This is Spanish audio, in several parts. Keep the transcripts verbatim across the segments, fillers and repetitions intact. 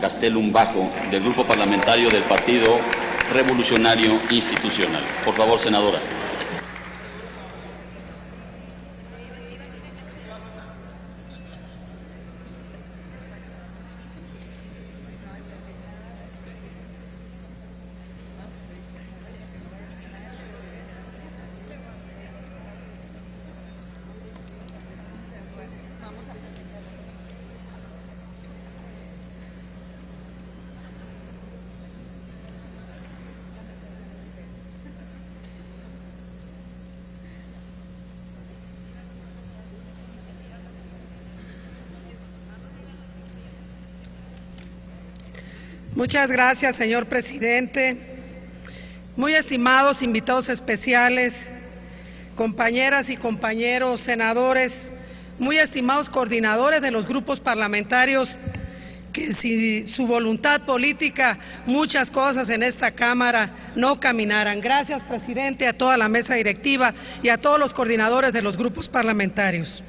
Gastelum Bajo, del Grupo Parlamentario del Partido Revolucionario Institucional. Por favor, senadora. Muchas gracias, señor presidente. Muy estimados invitados especiales, compañeras y compañeros senadores, muy estimados coordinadores de los grupos parlamentarios, que sin su voluntad política muchas cosas en esta Cámara no caminaran. Gracias, presidente, a toda la mesa directiva y a todos los coordinadores de los grupos parlamentarios.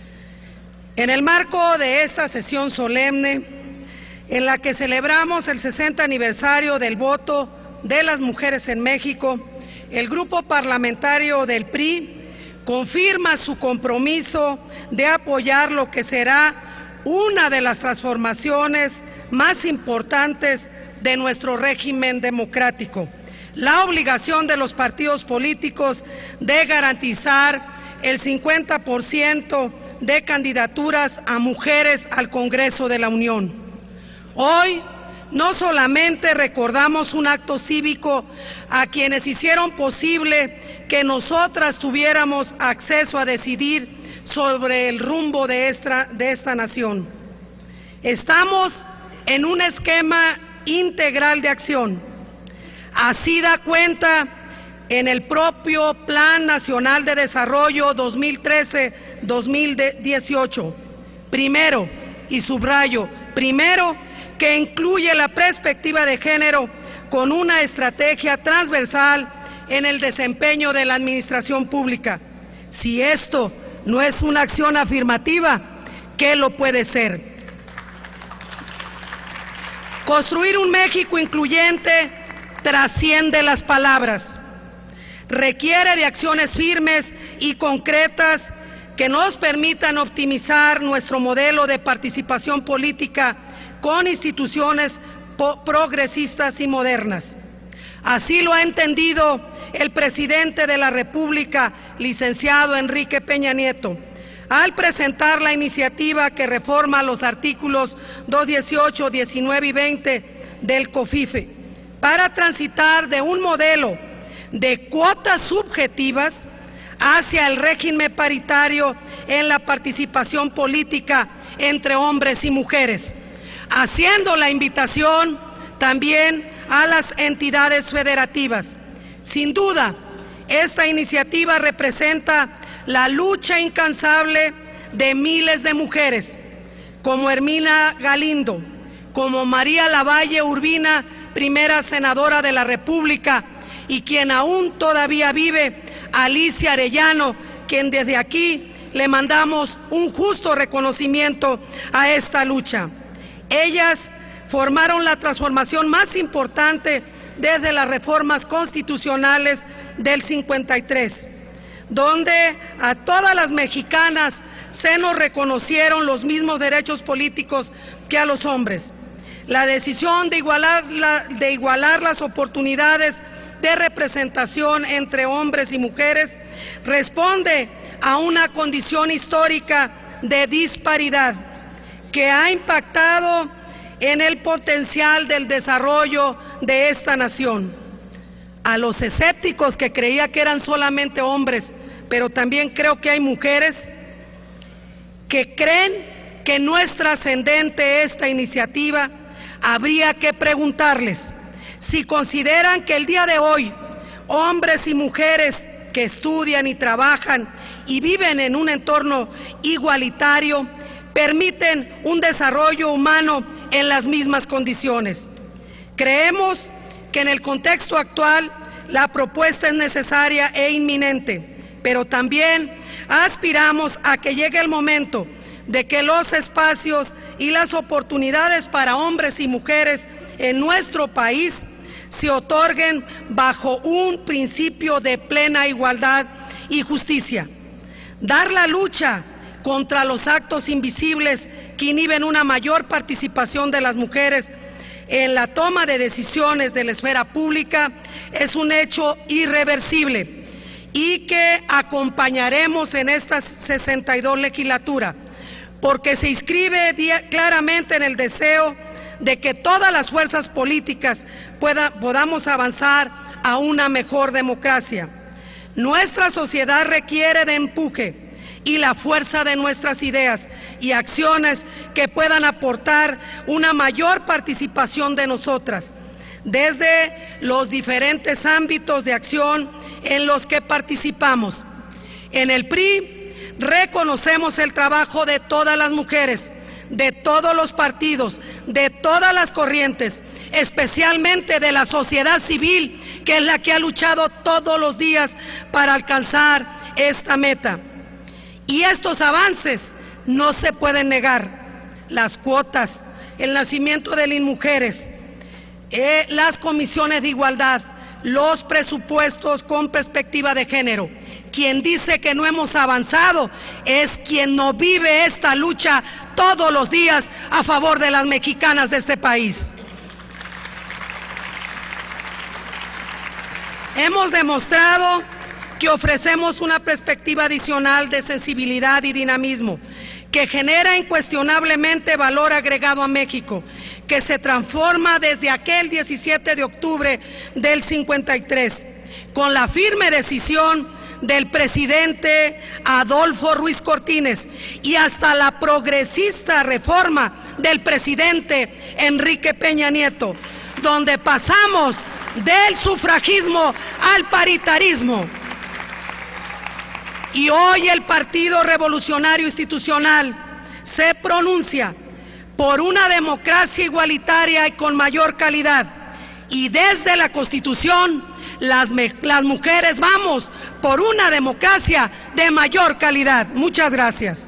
En el marco de esta sesión solemne, en la que celebramos el sesenta aniversario del voto de las mujeres en México, el Grupo Parlamentario del P R I confirma su compromiso de apoyar lo que será una de las transformaciones más importantes de nuestro régimen democrático: la obligación de los partidos políticos de garantizar el cincuenta por ciento de candidaturas a mujeres al Congreso de la Unión. Hoy no solamente recordamos un acto cívico a quienes hicieron posible que nosotras tuviéramos acceso a decidir sobre el rumbo de esta, de esta nación. Estamos en un esquema integral de acción. Así da cuenta en el propio Plan Nacional de Desarrollo dos mil trece a dos mil dieciocho. Primero, y subrayo, primero, que incluye la perspectiva de género con una estrategia transversal en el desempeño de la administración pública. Si esto no es una acción afirmativa, ¿qué lo puede ser? Construir un México incluyente trasciende las palabras, requiere de acciones firmes y concretas que nos permitan optimizar nuestro modelo de participación política con instituciones progresistas y modernas. Así lo ha entendido el presidente de la República, licenciado Enrique Peña Nieto, al presentar la iniciativa que reforma los artículos doscientos dieciocho, diecinueve y veinte del COFIFE, para transitar de un modelo de cuotas subjetivas hacia el régimen paritario en la participación política entre hombres y mujeres, haciendo la invitación también a las entidades federativas. Sin duda, esta iniciativa representa la lucha incansable de miles de mujeres, como Hermina Galindo, como María Lavalle Urbina, primera senadora de la República, y quien aún todavía vive, Alicia Arellano, quien desde aquí le mandamos un justo reconocimiento a esta lucha. Ellas formaron la transformación más importante desde las reformas constitucionales del cincuenta y tres, donde a todas las mexicanas se nos reconocieron los mismos derechos políticos que a los hombres. La decisión de igualar, la, de igualar las oportunidades de representación entre hombres y mujeres responde a una condición histórica de disparidad que ha impactado en el potencial del desarrollo de esta nación. A los escépticos que creía que eran solamente hombres, pero también creo que hay mujeres que creen que no es trascendente esta iniciativa, habría que preguntarles si consideran que el día de hoy hombres y mujeres que estudian y trabajan y viven en un entorno igualitario permiten un desarrollo humano en las mismas condiciones. Creemos que en el contexto actual la propuesta es necesaria e inminente, pero también aspiramos a que llegue el momento de que los espacios y las oportunidades para hombres y mujeres en nuestro país se otorguen bajo un principio de plena igualdad y justicia. Dar la lucha contra los actos invisibles que inhiben una mayor participación de las mujeres en la toma de decisiones de la esfera pública es un hecho irreversible y que acompañaremos en esta sesenta y dos legislatura, porque se inscribe claramente en el deseo de que todas las fuerzas políticas pueda, podamos avanzar a una mejor democracia. Nuestra sociedad requiere de empuje y la fuerza de nuestras ideas y acciones que puedan aportar una mayor participación de nosotras, desde los diferentes ámbitos de acción en los que participamos. En el P R I reconocemos el trabajo de todas las mujeres, de todos los partidos, de todas las corrientes, especialmente de la sociedad civil, que es la que ha luchado todos los días para alcanzar esta meta. Y estos avances no se pueden negar. Las cuotas, el nacimiento de las mujeres, eh, las comisiones de igualdad, los presupuestos con perspectiva de género. Quien dice que no hemos avanzado es quien no vive esta lucha todos los días a favor de las mexicanas de este país. Hemos demostrado que ofrecemos una perspectiva adicional de sensibilidad y dinamismo, que genera incuestionablemente valor agregado a México, que se transforma desde aquel diecisiete de octubre del cincuenta y tres, con la firme decisión del presidente Adolfo Ruiz Cortines y hasta la progresista reforma del presidente Enrique Peña Nieto, donde pasamos del sufragismo al paritarismo. Y hoy el Partido Revolucionario Institucional se pronuncia por una democracia igualitaria y con mayor calidad. Y desde la Constitución, las, las mujeres vamos por una democracia de mayor calidad. Muchas gracias.